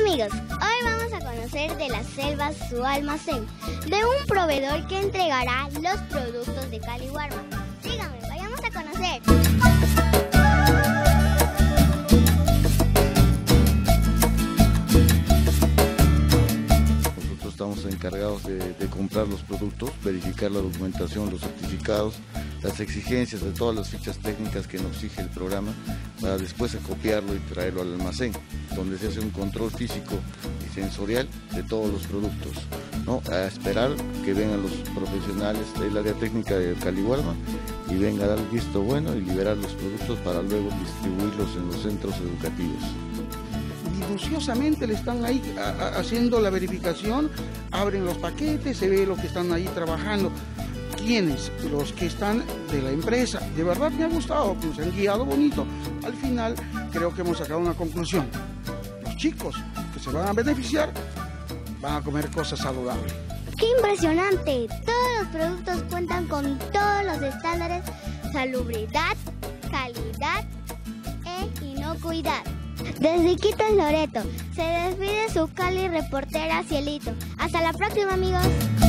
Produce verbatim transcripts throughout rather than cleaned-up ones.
amigos, hoy vamos a conocer de la selva su almacén, de un proveedor que entregará los productos de Cali Warma. Síganme, vayamos a conocer. Nosotros estamos encargados de, de comprar los productos, verificar la documentación, los certificados, las exigencias de todas las fichas técnicas que nos exige el programa, para después copiarlo y traerlo al almacén, donde se hace un control físico y sensorial de todos los productos, ¿no? A esperar que vengan los profesionales del área técnica de Cali Warma y venga a dar el visto bueno y liberar los productos para luego distribuirlos en los centros educativos. Minuciosamente le están ahí a, a, haciendo la verificación, abren los paquetes, se ve lo que están ahí trabajando. ¿Quiénes? Los que están de la empresa. De verdad me ha gustado, nos han guiado bonito. Al final creo que hemos sacado una conclusión. Los chicos que se van a beneficiar van a comer cosas saludables. ¡Qué impresionante! Todos los productos cuentan con todos los estándares: salubridad, calidad e inocuidad. Desde Iquitos, Loreto, se despide su Cali reportera Cielito. Hasta la próxima, amigos.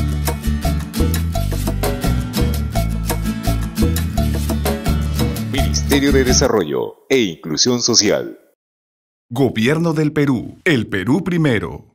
Ministerio de Desarrollo e Inclusión Social. Gobierno del Perú. El Perú primero.